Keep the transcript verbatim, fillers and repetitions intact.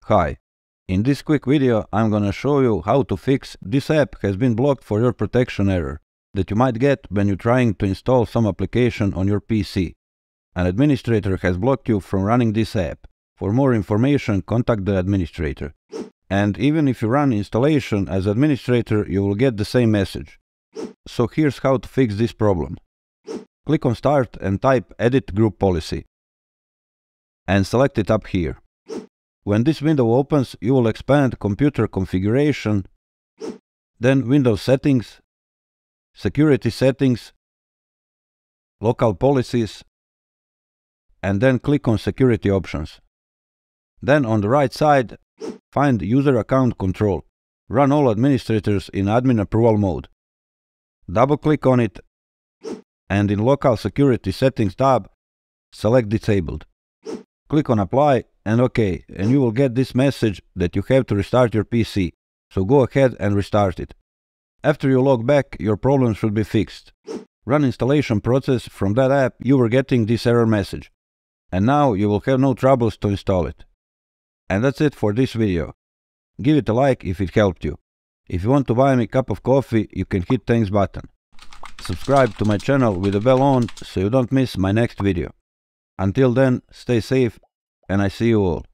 Hi, in this quick video I'm gonna show you how to fix this app has been blocked for your protection error that you might get when you're trying to install some application on your P C. An administrator has blocked you from running this app. For more information, contact the administrator. And even if you run installation as administrator, you will get the same message. So here's how to fix this problem. Click on Start and type Edit Group Policy. And select it up here. When this window opens, you will expand Computer Configuration, then Windows Settings, Security Settings, Local Policies, and then click on Security Options. Then on the right side, find User Account Control. Run all administrators in Admin Approval mode. Double-click on it, and in Local Security Settings tab, select Disabled. Click on Apply and OK, and you will get this message that you have to restart your P C, so go ahead and restart it. After you log back, your problem should be fixed. Run installation process from that app, you were getting this error message. And now you will have no troubles to install it. And that's it for this video. Give it a like if it helped you. If you want to buy me a cup of coffee, you can hit thanks button. Subscribe to my channel with the bell on so you don't miss my next video. Until then, stay safe, and I see you all.